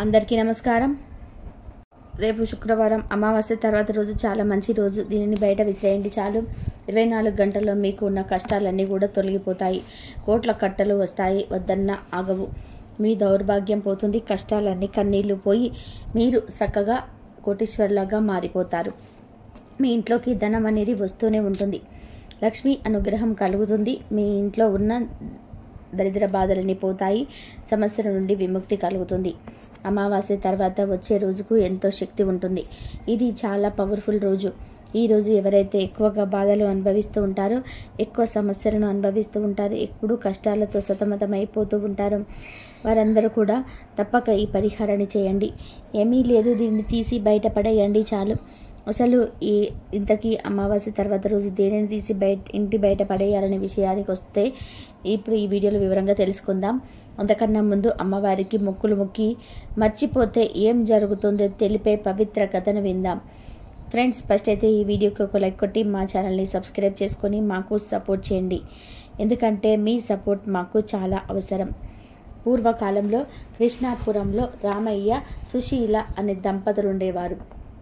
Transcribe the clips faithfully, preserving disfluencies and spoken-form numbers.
అందరికీ నమస్కారం. రేపు శుక్రవారం అమావాస్య తర్వాత రోజు చాలా మంచి రోజు. దీనిని బయట విసిరేయండి చాలు. ఇరవై నాలుగు గంటల్లో మీకు ఉన్న కష్టాలన్నీ కూడా తొలగిపోతాయి. కోట్ల కట్టలు వస్తాయి, వద్దన్న ఆగవు. మీ దౌర్భాగ్యం పోతుంది, కష్టాలన్నీ కన్నీళ్లు పోయి మీరు చక్కగా కోటీశ్వర్లాగా మారిపోతారు. మీ ఇంట్లోకి ధనం అనేది వస్తూనే ఉంటుంది. లక్ష్మి అనుగ్రహం కలుగుతుంది. మీ ఇంట్లో ఉన్న దరిద్ర బాధలన్నీ పోతాయి. సమస్యల నుండి విముక్తి కలుగుతుంది. అమావాస్య తర్వాత వచ్చే రోజుకు ఎంతో శక్తి ఉంటుంది. ఇది చాలా పవర్ఫుల్ రోజు. ఈ రోజు ఎవరైతే ఎక్కువగా బాధలు అనుభవిస్తూ ఉంటారో, ఎక్కువ సమస్యలను అనుభవిస్తూ ఉంటారో, ఎప్పుడూ కష్టాలతో సతమతమైపోతూ ఉంటారో వారందరూ కూడా తప్పక ఈ పరిహారాన్ని చేయండి. ఏమీ లేదు, దీన్ని తీసి బయటపడేయండి చాలు. అసలు ఈ ఇంతకీ అమావాస్య తర్వాత రోజు దేనిని తీసి బయట ఇంటి బయట పడేయాలనే విషయానికి వస్తే ఇప్పుడు ఈ వీడియోలో వివరంగా తెలుసుకుందాం. అంతకన్నా ముందు అమ్మవారికి మొక్కులు మొక్కి మర్చిపోతే ఏం జరుగుతుందో తెలిపే పవిత్ర కథను విందాం. ఫ్రెండ్స్, ఫస్ట్ అయితే ఈ వీడియోకి ఒక లైక్ కొట్టి మా ఛానల్ని సబ్స్క్రైబ్ చేసుకొని మాకు సపోర్ట్ చేయండి. ఎందుకంటే మీ సపోర్ట్ మాకు చాలా అవసరం. పూర్వకాలంలో కృష్ణాపురంలో రామయ్య, సుశీల అనే దంపతులు ఉండేవారు.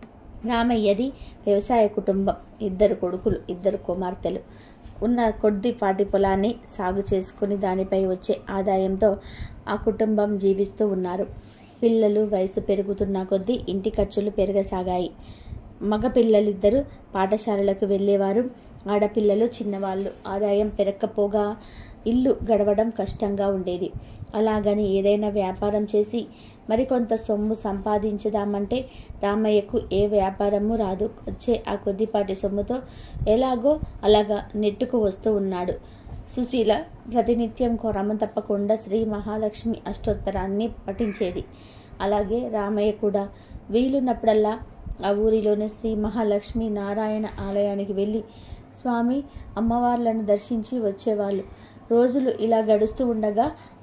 రామయ్యది వ్యవసాయ కుటుంబం. ఇద్దరు కొడుకులు, ఇద్దరు కుమార్తెలు. ఉన్న కొద్దిపాటి పొలాన్ని సాగు చేసుకుని దానిపై వచ్చే ఆదాయంతో ఆ కుటుంబం జీవిస్తూ ఉన్నారు. పిల్లలు వయసు పెరుగుతున్న కొద్దీ ఇంటి ఖర్చులు పెరగసాగాయి. మగ పిల్లలిద్దరూ పాఠశాలలకు వెళ్ళేవారు. ఆడపిల్లలు చిన్నవాళ్ళు. ఆదాయం పెరగకపోగా ఇల్లు గడవడం కష్టంగా ఉండేది. అలాగని ఏదైనా వ్యాపారం చేసి మరికొంత సొమ్ము సంపాదించదామంటే రామయ్యకు ఏ వ్యాపారము రాదు. వచ్చే ఆ కొద్దిపాటి సొమ్ముతో ఎలాగో అలాగా నెట్టుకు వస్తూ ఉన్నాడు. సుశీల ప్రతినిత్యం క్రమం తప్పకుండా శ్రీ మహాలక్ష్మి అష్టోత్తరాన్ని పఠించేది. అలాగే రామయ్య కూడా వీలున్నప్పుడల్లా ఆ ఊరిలోని శ్రీ మహాలక్ష్మి నారాయణ ఆలయానికి వెళ్ళి స్వామి అమ్మవార్లను దర్శించి వచ్చేవాళ్ళు. రోజులు ఇలా గడుస్తూ ఉండగా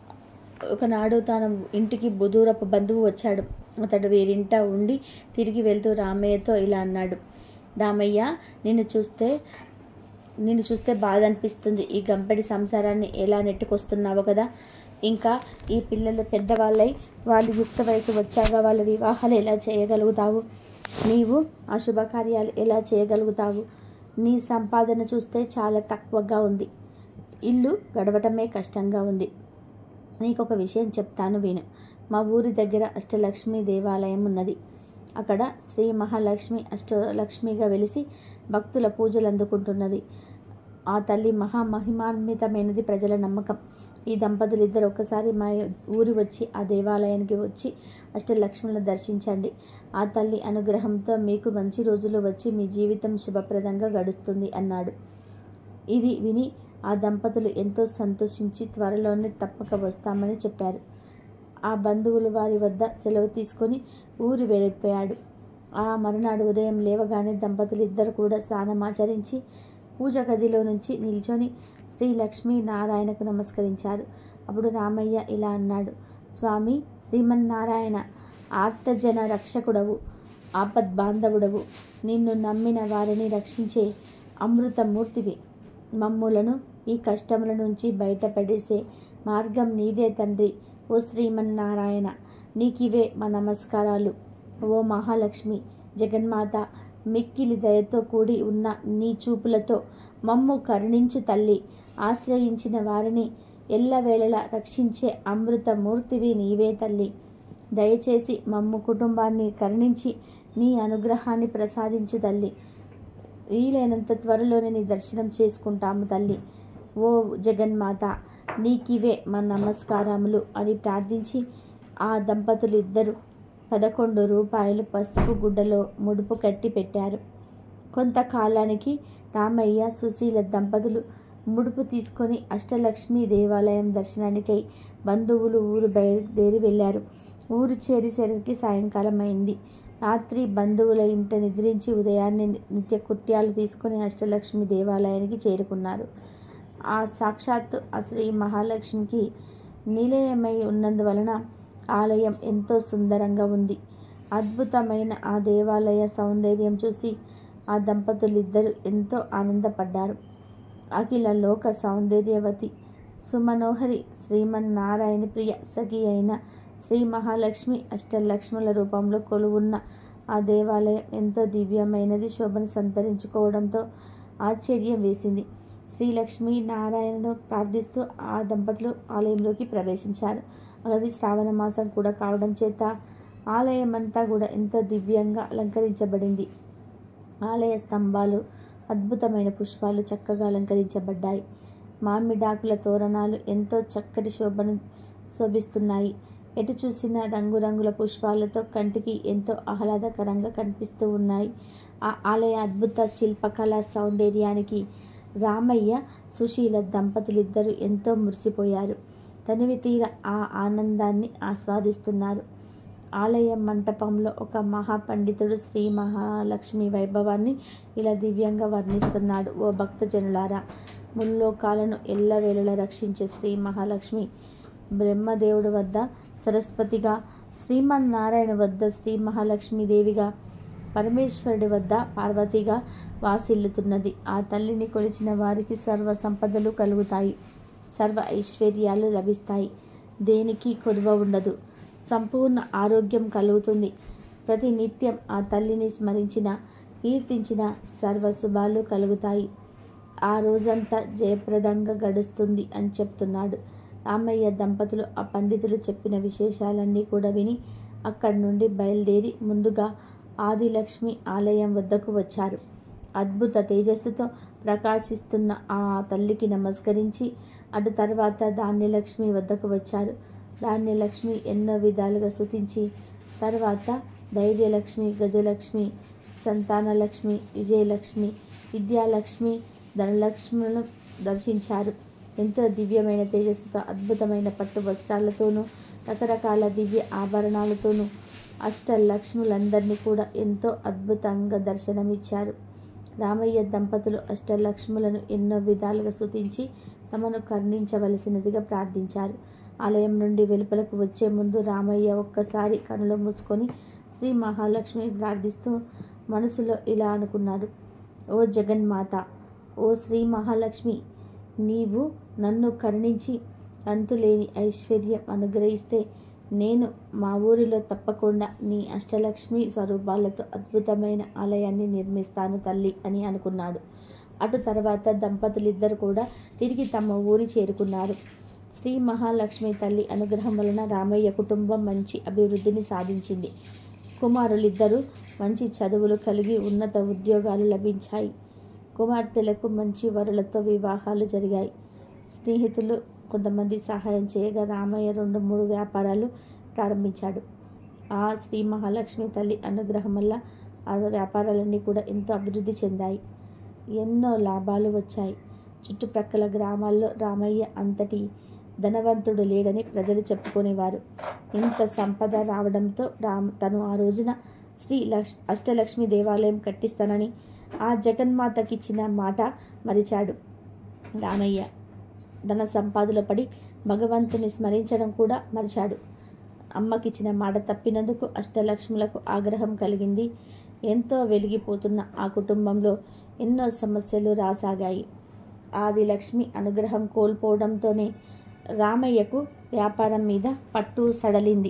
ఒకనాడు తన ఇంటికి బుధూరపు బంధువు వచ్చాడు. అతడు వీరింట ఉండి తిరిగి వెళ్తూ రామయ్యతో ఇలా అన్నాడు. రామయ్య, నిన్ను చూస్తే నిన్ను చూస్తే బాధ అనిపిస్తుంది. ఈ గంపెడి సంసారాన్ని ఎలా నెట్టుకొస్తున్నావు కదా. ఇంకా ఈ పిల్లలు పెద్దవాళ్ళై వాళ్ళు యుక్త వయసు వచ్చాక వాళ్ళ వివాహాలు ఎలా చేయగలుగుతావు? నీవు ఆ శుభకార్యాలు ఎలా చేయగలుగుతావు? నీ సంపాదన చూస్తే చాలా తక్కువగా ఉంది. ఇల్లు గడవటమే కష్టంగా ఉంది. నీకు ఒక విషయం చెప్తాను విను. మా ఊరి దగ్గర అష్టలక్ష్మి దేవాలయం ఉన్నది. అక్కడ శ్రీ మహాలక్ష్మి అష్టలక్ష్మిగా వెలిసి భక్తుల పూజలు అందుకుంటున్నది. ఆ తల్లి మహామహిమాన్వితమైనది ప్రజల నమ్మకం. ఈ దంపతులు ఇద్దరు ఒక్కసారి మా ఊరి వచ్చి ఆ దేవాలయానికి వచ్చి అష్టలక్ష్ములను దర్శించండి. ఆ తల్లి అనుగ్రహంతో మీకు మంచి రోజులు వచ్చి మీ జీవితం శుభప్రదంగా గడుస్తుంది అన్నాడు. ఇది విని ఆ దంపతులు ఎంతో సంతోషించి త్వరలోనే తప్పక వస్తామని చెప్పారు. ఆ బంధువులు వారి వద్ద సెలవు తీసుకొని ఊరి వెళ్ళిపోయాడు. ఆ మరునాడు ఉదయం లేవగానే దంపతులు ఇద్దరు కూడా స్నానమాచరించి పూజ గదిలో నుంచి నిల్చొని శ్రీ లక్ష్మీ నారాయణకు నమస్కరించారు. అప్పుడు రామయ్య ఇలా అన్నాడు. స్వామి శ్రీమన్నారాయణ, ఆర్తజన రక్షకుడవు, ఆపద్బాంధవుడవు, నిన్ను నమ్మిన వారిని రక్షించే అమృతమూర్తివి. మమ్ములను ఈ కష్టముల నుంచి బయటపడేసే మార్గం నీదే తండ్రి. ఓ శ్రీమన్నారాయణ, నీకివే మా నమస్కారాలు. ఓ మహాలక్ష్మి జగన్మాత, మిక్కిలి దయతో కూడి ఉన్న నీ చూపులతో మమ్ము కరుణించు తల్లి. ఆశ్రయించిన వారిని ఎల్లవేళలా రక్షించే అమృతమూర్తివి నీవే తల్లి. దయచేసి మమ్ము కుటుంబాన్ని కరుణించి నీ అనుగ్రహాన్ని ప్రసాదించు తల్లి. వీలైనంత త్వరలోనే నీ దర్శనం చేసుకుంటాము తల్లి. ఓ జగన్మాత, నీకివే మా నమస్కారములు అని ప్రార్థించి ఆ దంపతులు ఇద్దరు పదకొండు రూపాయలు పసుపు గుడ్డలో ముడుపు కట్టి పెట్టారు. కొంతకాలానికి రామయ్య, సుశీల దంపతులు ముడుపు తీసుకొని అష్టలక్ష్మి దేవాలయం దర్శనానికై బంధువులు ఊరు బయలుదేరి వెళ్ళారు. ఊరు చేరేసరికి సాయంకాలం అయింది. రాత్రి బంధువుల ఇంట నిద్రించి ఉదయాన్నే నిత్య కృత్యాలు తీసుకుని అష్టలక్ష్మి దేవాలయానికి చేరుకున్నారు. ఆ సాక్షాత్తు ఆ శ్రీ మహాలక్ష్మికి నిలయమై ఉన్నందువలన ఆలయం ఎంతో సుందరంగా ఉంది. అద్భుతమైన ఆ దేవాలయ సౌందర్యం చూసి ఆ దంపతులిద్దరూ ఎంతో ఆనందపడ్డారు. అఖిల లోక సౌందర్యవతి సుమనోహరి శ్రీమన్నారాయణ ప్రియ సఖి అయిన శ్రీ మహాలక్ష్మి అష్టలక్ష్ముల రూపంలో కొలువున్న ఆ దేవాలయం ఎంతో దివ్యమైనది, శోభను సంతరించుకోవడంతో ఆశ్చర్యం వేసింది. శ్రీలక్ష్మి నారాయణను ప్రార్థిస్తూ ఆ దంపతులు ఆలయంలోకి ప్రవేశించారు. అలాగే శ్రావణ మాసం కూడా కావడం చేత ఆలయం అంతా కూడా ఎంతో దివ్యంగా అలంకరించబడింది. ఆలయ స్తంభాలు అద్భుతమైన పుష్పాలు చక్కగా అలంకరించబడ్డాయి. మామిడాకుల తోరణాలు ఎంతో చక్కటి శోభను శోభిస్తున్నాయి. ఎటు చూసిన రంగురంగుల పుష్పాలతో కంటికి ఎంతో ఆహ్లాదకరంగా కనిపిస్తూ ఉన్నాయి. ఆ ఆలయ అద్భుత శిల్పకళా సౌందర్యానికి రామయ్య, సుశీల దంపతులిద్దరూ ఎంతో మురిసిపోయారు. తనివి తీర ఆ ఆనందాన్ని ఆస్వాదిస్తున్నారు. ఆలయ మంటపంలో ఒక మహాపండితుడు శ్రీ మహాలక్ష్మి వైభవాన్ని ఇలా దివ్యంగా వర్ణిస్తున్నాడు. ఓ భక్తజనులారా, ముల్లోకాలను ఎల్లవేళలా రక్షించే శ్రీ మహాలక్ష్మి బ్రహ్మదేవుడి వద్ద సరస్వతిగా, శ్రీమన్నారాయణ వద్ద శ్రీ మహాలక్ష్మీదేవిగా, పరమేశ్వరుడి వద్ద పార్వతిగా వాసిల్లుతున్నది. ఆ తల్లిని కొలిచిన వారికి సర్వ సంపదలు కలుగుతాయి, సర్వ ఐశ్వర్యాలు లభిస్తాయి, దేనికి కొదువ ఉండదు, సంపూర్ణ ఆరోగ్యం కలుగుతుంది. ప్రతి నిత్యం ఆ తల్లిని స్మరించిన, కీర్తించిన సర్వ శుభాలు కలుగుతాయి. ఆ రోజంతా జయప్రదంగా గడుస్తుంది అని చెప్తున్నాడు. రామయ్య దంపతులు ఆ పండితులు చెప్పిన విశేషాలన్నీ కూడా విని అక్కడి నుండి బయలుదేరి ముందుగా ఆదిలక్ష్మి ఆలయం వద్దకు వచ్చారు. అద్భుత తేజస్సుతో ప్రకాశిస్తున్న ఆ తల్లికి నమస్కరించి అటు తర్వాత ధాన్యలక్ష్మి వద్దకు వచ్చారు. ధాన్యలక్ష్మి ఎన్నో విధాలుగా స్తుతించి తర్వాత ధైర్యలక్ష్మి, గజలక్ష్మి, సంతానలక్ష్మి, విజయలక్ష్మి, విద్యాలక్ష్మి, ధనలక్ష్ములను దర్శించారు. ఎంతో దివ్యమైన తేజస్సుతో అద్భుతమైన పట్టు వస్త్రాలతోనూ రకరకాల దివ్య ఆభరణాలతోనూ అష్టలక్ష్ములందరినీ కూడా ఎంతో అద్భుతంగా దర్శనమిచ్చారు. రామయ్య దంపతులు అష్టలక్ష్ములను ఎన్నో విధాలుగా స్తుతించి తమను కరుణించవలసినదిగా ప్రార్థించారు. ఆలయం నుండి వెలుపలకు వచ్చే ముందు రామయ్య ఒక్కసారి కనులు మూసుకొని శ్రీ మహాలక్ష్మి ప్రార్థిస్తూ మనసులో ఇలా అనుకున్నాడు. ఓ జగన్మాత, ఓ శ్రీ మహాలక్ష్మి, నీవు నన్ను కరుణించి అంతులేని ఐశ్వర్యం అనుగ్రహిస్తే నేను మా ఊరిలో తప్పకుండా నీ అష్టలక్ష్మి స్వరూపాలతో అద్భుతమైన ఆలయాన్ని నిర్మిస్తాను తల్లి అని అనుకున్నాడు. అటు తర్వాత దంపతులిద్దరు కూడా తిరిగి తమ ఊరి చేరుకున్నారు. శ్రీ మహాలక్ష్మి తల్లి అనుగ్రహం వలన రామయ్య కుటుంబం మంచి అభివృద్ధిని సాధించింది. కుమారులిద్దరూ మంచి చదువులు కలిగి ఉన్నత ఉద్యోగాలు లభించాయి. కుమార్తెలకు మంచి వరులతో వివాహాలు జరిగాయి. స్నేహితులు కొంతమంది సహాయం చేయగా రామయ్య రెండు మూడు వ్యాపారాలు ప్రారంభించాడు. ఆ శ్రీ మహాలక్ష్మి తల్లి అనుగ్రహం వల్ల ఆ వ్యాపారాలన్నీ కూడా ఎంతో అభివృద్ధి చెందాయి. ఎన్నో లాభాలు వచ్చాయి. చుట్టుప్రక్కల గ్రామాల్లో రామయ్య అంతటి ధనవంతుడు లేడని ప్రజలు చెప్పుకునేవారు. ఇంత సంపద రావడంతో రామ్ తను ఆ రోజున శ్రీ లక్ష్ అష్టలక్ష్మి దేవాలయం కట్టిస్తానని ఆ జగన్మాతకిచ్చిన మాట మరిచాడు. రామయ్య ధన సంపాదన పడి భగవంతుని స్మరించడం కూడా మరిచాడు. అమ్మకిచ్చిన మాట తప్పినందుకు అష్టలక్ష్ములకు ఆగ్రహం కలిగింది. ఎంతో వెలిగిపోతున్న ఆ కుటుంబంలో ఎన్నో సమస్యలు రాసాగాయి. ఆదిలక్ష్మి అనుగ్రహం కోల్పోవడంతోనే రామయ్యకు వ్యాపారం మీద పట్టు సడలింది.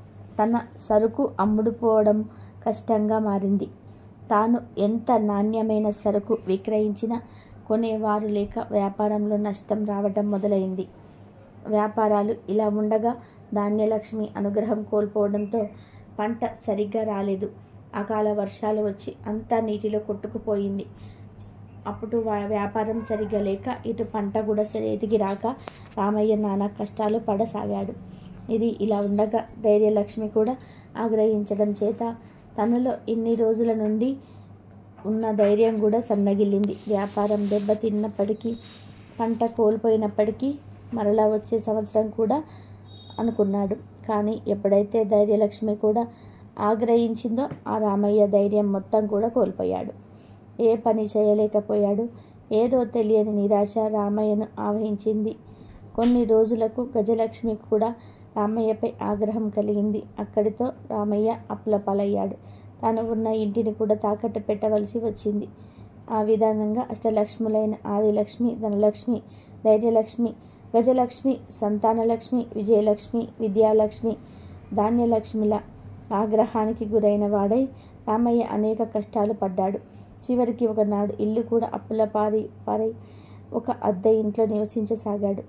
తన సరుకు అమ్ముడుపోవడం కష్టంగా మారింది. తాను ఎంత నాణ్యమైన సరుకు విక్రయించినా కొనేవారు లేక వ్యాపారంలో నష్టం రావడం మొదలైంది. వ్యాపారాలు ఇలా ఉండగా ధాన్యలక్ష్మి అనుగ్రహం కోల్పోవడంతో పంట సరిగ్గా రాలేదు. అకాల వర్షాలు వచ్చి అంతా నీటిలో కొట్టుకుపోయింది. అప్పుడు వ్యాపారం సరిగ్గా లేక ఇటు పంట కూడా చేతికి రాక రామయ్య నానా కష్టాలు పడసాగాడు. ఇది ఇలా ఉండగా ధైర్యలక్ష్మి కూడా ఆగ్రహించడం చేత తనలో ఇన్ని రోజుల నుండి ఉన్న ధైర్యం కూడా సన్నగిల్లింది. వ్యాపారం దెబ్బతిన్నప్పటికీ, పంట కోల్పోయినప్పటికీ మరలా వచ్చే సంవత్సరం కూడా అనుకున్నాడు. కానీ ఎప్పుడైతే ధైర్యలక్ష్మి కూడా ఆగ్రహించిందో ఆ రామయ్య ధైర్యం మొత్తం కూడా కోల్పోయాడు. ఏ పని చేయలేకపోయాడు. ఏదో తెలియని నిరాశ రామయ్యను ఆవహించింది. కొన్ని రోజులకు గజలక్ష్మి కూడా రామయ్యపై ఆగ్రహం కలిగింది. అక్కడితో రామయ్య అప్పులపాలయ్యాడు. తాను ఉన్న ఇంటిని కూడా తాకట్టు పెట్టవలసి వచ్చింది. ఆ విధానంగా అష్టలక్ష్ములైన ఆదిలక్ష్మి, ధనలక్ష్మి, ధైర్యలక్ష్మి, గజలక్ష్మి, సంతానలక్ష్మి, విజయలక్ష్మి, విద్యాలక్ష్మి, ధాన్యలక్ష్మిల ఆగ్రహానికి గురైన వాడై రామయ్య అనేక కష్టాలు పడ్డాడు. చివరికి ఒకనాడు ఇల్లు కూడా అప్పుల పారి పారై ఒక అద్దె ఇంట్లో నివసించసాగాడు.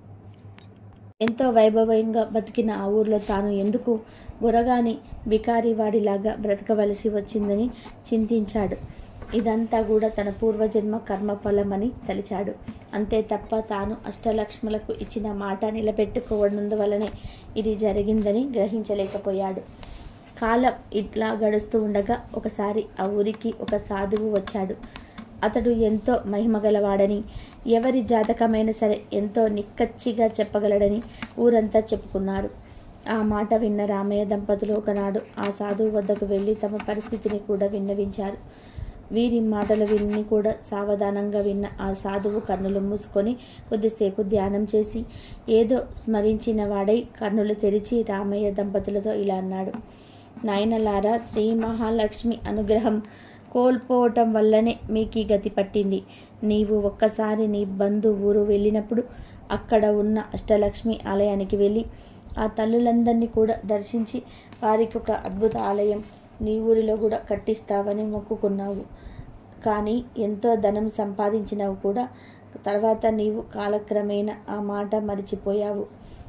ఎంతో వైభవంగా బతికిన ఆ ఊర్లో తాను ఎందుకు గొరగాని బికారివాడిలాగా బ్రతకవలసి వచ్చిందని చింతించాడు. ఇదంతా కూడా తన పూర్వజన్మ కర్మఫలమని తలిచాడు. అంతే తప్ప తాను అష్టలక్ష్ములకు ఇచ్చిన మాట నిలబెట్టుకోవడందువలనే ఇది జరిగిందని గ్రహించలేకపోయాడు. కాలం ఇట్లా గడుస్తూ ఉండగా ఒకసారి ఆ ఊరికి ఒక సాధువు వచ్చాడు. అతడు ఎంతో మహిమగలవాడని, ఎవరి జాతకమైనా సరే ఎంతో నిక్కచ్చిగా చెప్పగలడని ఊరంతా చెప్పుకున్నారు. ఆ మాట విన్న రామయ్య దంపతులు ఒకనాడు ఆ సాధువు వద్దకు వెళ్ళి తమ పరిస్థితిని కూడా విన్నవించారు. వీరి మాటలు విని కూడా సావధానంగా విన్న ఆ సాధువు కన్నులు మూసుకొని కొద్దిసేపు ధ్యానం చేసి ఏదో స్మరించిన వాడై కన్నులు తెరిచి రామయ్య దంపతులతో ఇలా అన్నాడు. నాయనలారా, శ్రీ మహాలక్ష్మి అనుగ్రహం కోల్పోవటం వల్లనే మీకు ఈ గతి పట్టింది. నీవు ఒక్కసారి నీ బంధు ఊరు వెళ్ళినప్పుడు అక్కడ ఉన్న అష్టలక్ష్మి ఆలయానికి వెళ్ళి ఆ తల్లులందరినీ కూడా దర్శించి వారికి ఒక అద్భుత ఆలయం నీ ఊరిలో కూడా కట్టిస్తావని మొక్కుకున్నావు. కానీ ఎంతో ధనం సంపాదించినావు కూడా తర్వాత నీవు కాలక్రమేణా ఆ మాట మరిచిపోయావు.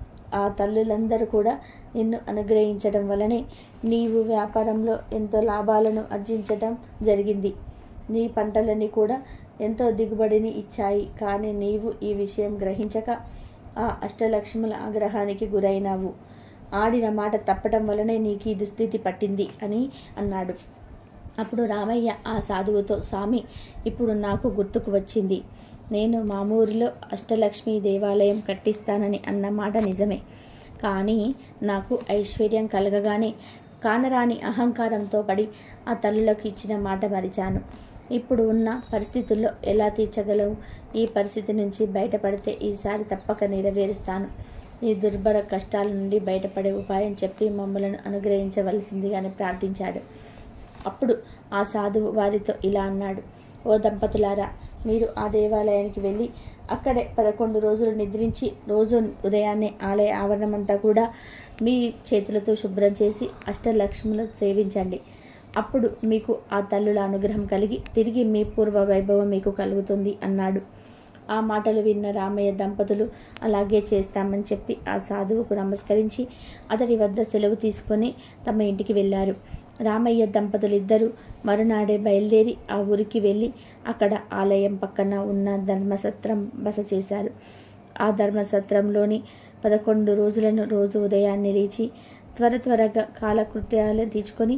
ఆ తల్లులందరూ కూడా నిన్ను అనుగ్రహించడం వలనే నీవు వ్యాపారంలో ఎంతో లాభాలను ఆర్జించడం జరిగింది. నీ పంటలన్నీ కూడా ఎంతో దిగుబడిని ఇచ్చాయి. కానీ నీవు ఈ విషయం గ్రహించక ఆ అష్టలక్ష్ముల ఆగ్రహానికి గురైనావు. ఆడిన మాట తప్పటం వలనే నీకు ఈ దుస్థితి పట్టింది అని అన్నాడు. అప్పుడు రామయ్య ఆ సాధువుతో, స్వామి, ఇప్పుడు నాకు గుర్తుకు వచ్చింది. నేను మా ఊరిలో అష్టలక్ష్మి దేవాలయం కట్టిస్తానని అన్న మాట నిజమే. కానీ నాకు ఐశ్వర్యం కలగగానే కానరాని అహంకారంతో పడి ఆ తల్లులకు ఇచ్చిన మాట మరిచాను. ఇప్పుడు ఉన్న పరిస్థితుల్లో ఎలా తీర్చగలవు? ఈ పరిస్థితి నుంచి బయటపడితే ఈసారి తప్పక నెరవేరుస్తాను. ఈ దుర్భర కష్టాల నుండి బయటపడే ఉపాయం చెప్పి మమ్మలను అనుగ్రహించవలసిందిగానే ప్రార్థించాడు. అప్పుడు ఆ సాధువు వారితో ఇలా అన్నాడు. ఓ దంపతులారా, మీరు ఆ దేవాలయానికి వెళ్ళి అక్కడే పదకొండు రోజులు నిద్రించి రోజు ఉదయాన్నే ఆలయ ఆవరణమంతా కూడా మీ చేతులతో శుభ్రం చేసి అష్టలక్ష్ములు సేవించండి. అప్పుడు మీకు ఆ తల్లుల అనుగ్రహం కలిగి తిరిగి మీ పూర్వ వైభవం మీకు కలుగుతుంది అన్నాడు. ఆ మాటలు విన్న రామయ్య దంపతులు అలాగే చేస్తామని చెప్పి ఆ సాధువుకు నమస్కరించి అతడి వద్ద సెలవు తీసుకొని తమ ఇంటికి వెళ్ళారు. రామయ్య దంపతులిద్దరూ మరునాడే బయలుదేరి ఆ ఊరికి వెళ్ళి అక్కడ ఆలయం పక్కన ఉన్న ధర్మసత్రం బస చేశారు. ఆ ధర్మసత్రంలోని పదకొండు రోజులను రోజు ఉదయాన్నే లేచి త్వర త్వరగా కాలకృత్యాలను తీసుకొని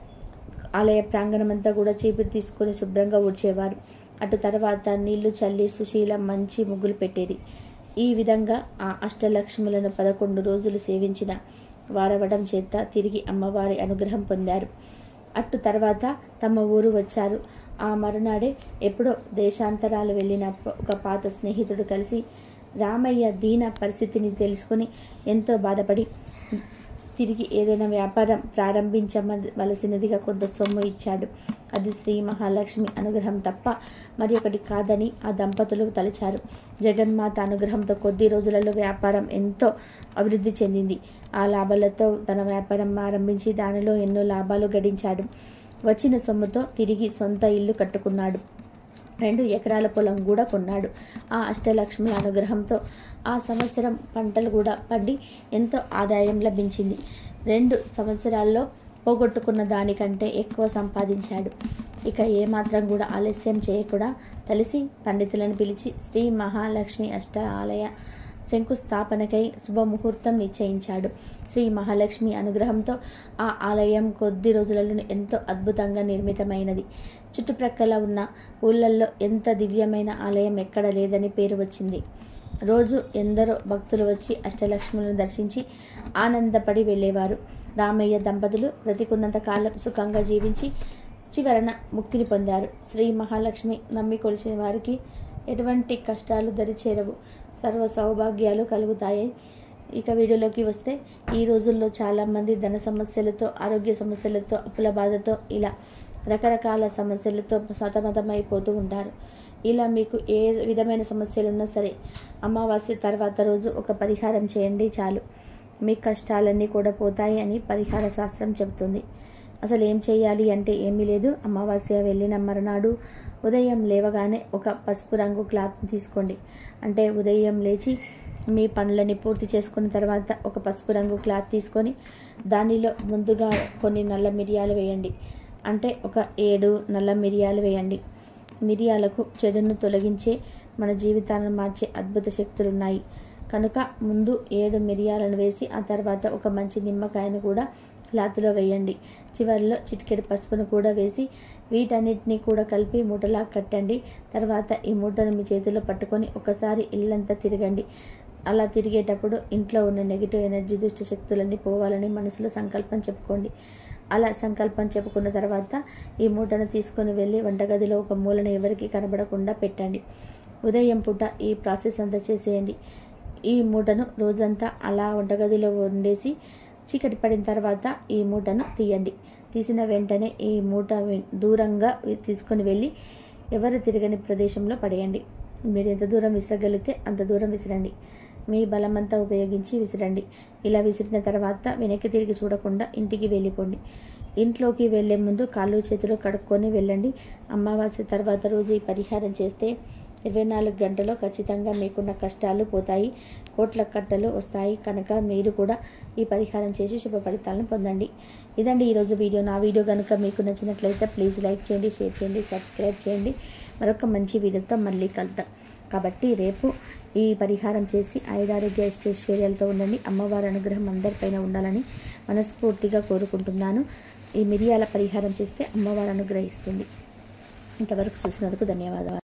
ఆలయ ప్రాంగణమంతా కూడా చీపురు తీసుకొని శుభ్రంగా ఊడ్చేవారు. అటు తర్వాత నీళ్లు చల్లి సుశీల మంచి ముగ్గులు పెట్టేది. ఈ విధంగా ఆ అష్టలక్ష్ములను పదకొండు రోజులు సేవించిన వారవడం చేత తిరిగి అమ్మవారి అనుగ్రహం పొందారు. అటు తర్వాత తమ ఊరు వచ్చారు. ఆ మరునాడే ఎప్పుడో దేశాంతరాలు వెళ్ళిన ఒక పాత స్నేహితుడు కలిసి రామయ్య దీన పరిస్థితిని తెలుసుకొని ఎంతో బాధపడి తిరిగి ఏదైనా వ్యాపారం ప్రారంభించవలసినదిగా కొంత సొమ్ము ఇచ్చాడు. అది శ్రీ మహాలక్ష్మి అనుగ్రహం తప్ప మరి ఒకటి కాదని ఆ దంపతులు తలచారు. జగన్మాత అనుగ్రహంతో కొద్ది రోజులలో వ్యాపారం ఎంతో అభివృద్ధి చెందింది. ఆ లాభాలతో తన వ్యాపారం ఆరంభించి దానిలో ఎన్నో లాభాలు గడించాడు. వచ్చిన సొమ్ముతో తిరిగి సొంత ఇల్లు కట్టుకున్నాడు. రెండు ఎకరాల పొలం కూడా కొన్నాడు. ఆ అష్టలక్ష్ముల అనుగ్రహంతో ఆ సంవత్సరం పంటలు కూడా పండి ఎంతో ఆదాయం లభించింది. రెండు సంవత్సరాల్లో పోగొట్టుకున్న దానికంటే ఎక్కువ సంపాదించాడు. ఇక ఏమాత్రం కూడా ఆలస్యం చేయకుండా కలిసి పండితులను పిలిచి శ్రీ మహాలక్ష్మి అష్ట ఆలయ శంకుస్థాపనకై శుభముహూర్తం నిశ్చయించాడు. శ్రీ మహాలక్ష్మి అనుగ్రహంతో ఆ ఆలయం కొద్ది రోజులలో ఎంతో అద్భుతంగా నిర్మితమైనది. చుట్టుప్రక్కల ఉన్న ఊళ్ళల్లో ఎంత దివ్యమైన ఆలయం ఎక్కడ లేదని పేరు వచ్చింది. రోజు ఎందరో భక్తులు వచ్చి అష్టలక్ష్ములను దర్శించి ఆనందపడి వెళ్ళేవారు. రామయ్య దంపతులు బ్రతికున్నంత కాలం సుఖంగా జీవించి చివరన ముక్తిని పొందారు. శ్రీ మహాలక్ష్మి నమ్మి కొలిచిన వారికి ఎటువంటి కష్టాలు దరిచేరవు, సర్వ సౌభాగ్యాలు కలుగుతాయి. ఇక వీడియోలోకి వస్తే, ఈ రోజుల్లో చాలామంది ధన సమస్యలతో, ఆరోగ్య సమస్యలతో, అప్పుల బాధతో ఇలా రకరకాల సమస్యలతో సతమతమైపోతూ ఉంటారు. ఇలా మీకు ఏ విధమైన సమస్యలు ఉన్నా సరే అమావాస్య తర్వాత రోజు ఒక పరిహారం చేయండి చాలు. మీ కష్టాలన్నీ కూడా పోతాయి అని పరిహార శాస్త్రం చెబుతుంది. అసలు ఏం చేయాలి అంటే ఏమీ లేదు. అమావాస్య వెళ్ళిన మరునాడు ఉదయం లేవగానే ఒక పసుపు రంగు క్లాత్ తీసుకోండి. అంటే ఉదయం లేచి మీ పనులని పూర్తి చేసుకున్న తర్వాత ఒక పసుపు రంగు క్లాత్ తీసుకొని దానిలో ముందుగా కొన్ని నల్ల మిరియాలు వేయండి. అంటే ఒక ఏడు నల్ల మిరియాలు వేయండి. మిరియాలకు చెడును తొలగించే, మన జీవితాలను మార్చే అద్భుత శక్తులు ఉన్నాయి కనుక ముందు ఏడు మిరియాలను వేసి ఆ తర్వాత ఒక మంచి నిమ్మకాయను కూడా క్లాత్లో వేయండి. చివరిలో చిటికెడు పసుపును కూడా వేసి వీటన్నిటిని కూడా కలిపి మూటలా కట్టండి. తర్వాత ఈ మూటను మీ చేతిలో పట్టుకొని ఒకసారి ఇల్లంతా తిరగండి. అలా తిరిగేటప్పుడు ఇంట్లో ఉన్న నెగిటివ్ ఎనర్జీ, దుష్ట శక్తులన్నీ పోవాలని మనసులో సంకల్పం చెప్పుకోండి. అలా సంకల్పం చెప్పుకున్న తర్వాత ఈ మూటను తీసుకొని వెళ్ళి వంటగదిలో ఒక మూలను ఎవరికి కనబడకుండా పెట్టండి. ఉదయం పూట ఈ ప్రాసెస్ అంతా చేసేయండి. ఈ మూటను రోజంతా అలా వంటగదిలో వండేసి చీకటి పడిన తర్వాత ఈ మూటను తీయండి. తీసిన వెంటనే ఈ మూట దూరంగా తీసుకొని వెళ్ళి ఎవరు తిరగని ప్రదేశంలో పడేయండి. మీరు ఎంత దూరం విసరగలిగితే అంత దూరం విసిరండి. మీ బలమంతా ఉపయోగించి విసిరండి. ఇలా విసిరిన తర్వాత వెనక్కి తిరిగి చూడకుండా ఇంటికి వెళ్ళిపోండి. ఇంట్లోకి వెళ్ళే ముందు కాళ్ళు చేతులు కడుక్కొని వెళ్ళండి. అమావాస్య తర్వాత రోజు ఈ పరిహారం చేస్తే ఇరవై నాలుగు గంటల్లో ఖచ్చితంగా మీకున్న కష్టాలు పోతాయి, కోట్ల కట్టలు వస్తాయి. కనుక మీరు కూడా ఈ పరిహారం చేసి శుభ ఫలితాలను పొందండి. ఇదండి ఈరోజు వీడియో. నా వీడియో కనుక మీకు నచ్చినట్లయితే ప్లీజ్ లైక్ చేయండి, షేర్ చేయండి, సబ్స్క్రైబ్ చేయండి. మరొక మంచి వీడియోతో మళ్ళీ కలుద్దాం. కాబట్టి రేపు ఈ పరిహారం చేసి ఆయురారోగ్య ఐశ్వర్యాలతో ఉండండి. అమ్మవారి అనుగ్రహం అందరిపైన ఉండాలని మనస్ఫూర్తిగా కోరుకుంటున్నాను. ఈ మిరియాల పరిహారం చేస్తే అమ్మవారు అనుగ్రహిస్తుంది. ఇంతవరకు చూసినందుకు ధన్యవాదాలు.